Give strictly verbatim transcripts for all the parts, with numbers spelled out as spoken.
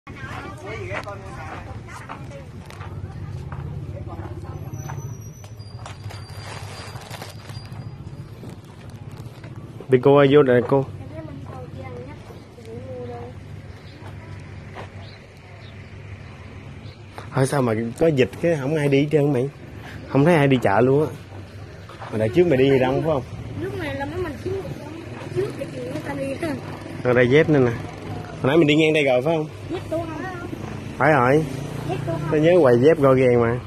Đi cô ơi, vô đây cô. Thôi sao mà có dịch cái không ai đi hết trơn mày. Không thấy ai đi chợ luôn á. Mà đợt trước mày đi thì đông phải không? Lúc này là mấy mình trước trước để người ta đi ha. Ở đây dép nên nè. Hồi nãy mình đi ngang đây rồi phải không? Dép tôi không? Phải rồi. Dép tôi không? Tao nhớ quầy dép go gàng mà.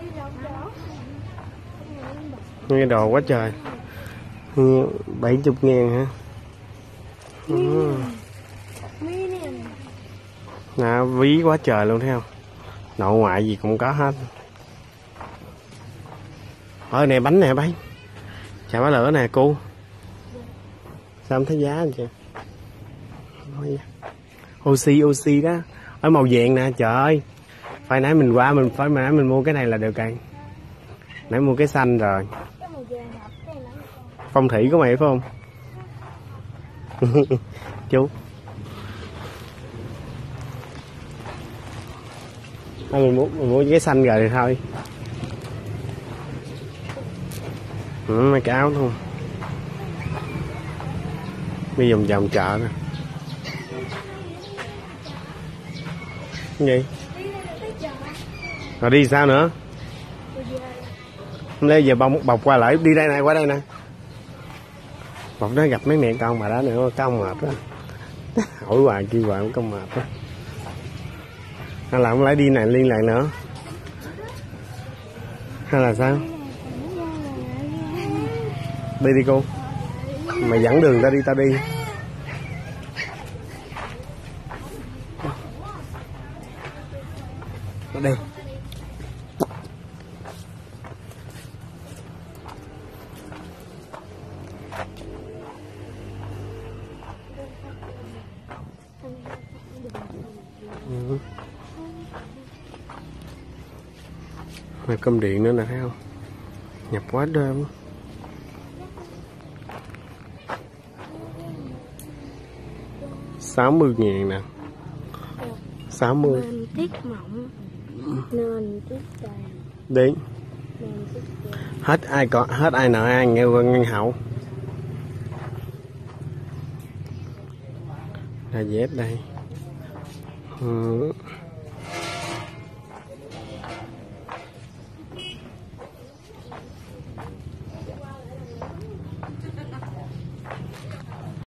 Nghe đồ quá trời. Bảy chục ngàn hả? Ừ. Nè, ví quá trời luôn thấy không? Nội ngoại gì cũng có hết. Ở này bánh nè bánh. Chà bá lửa nè cô. Sao không thấy giá anh chị? Oxy oxy đó. Ở màu vàng nè, trời ơi. Phải nãy mình qua mình phải nãy mình mua cái này là được rồi. Nãy mua cái xanh rồi. Phong thủy của mày phải không? Chú. À, mình mua mình mua cái xanh rồi thì thôi. Ừ, mấy cái áo thôi. Đi vòng vòng chợ nè. Cái gì? Rồi đi sao nữa? Hôm nay giờ bọc, bọc qua lại đi đây này, qua đây nè. Bọc đó gặp mấy mẹ con mà đó nữa, con mệt đó. Hỏi hoài kêu hoài cũng con mệt đó. Hay là không lấy đi này liên lạc nữa? Hay là sao? Đi đi cô. Mày dẫn đường ta đi, tao đi. Ở đây. Ừ. Rồi cơm điện nữa nè thấy không? Nhập quá đêm. Sáu mươi ngàn nè. Sáu mươi. Nền tiết mỏng. Nền tiết dày. Đi. Hết ai có hết ai nợ ai nghe ngân hậu. Là dép đây. Ừ.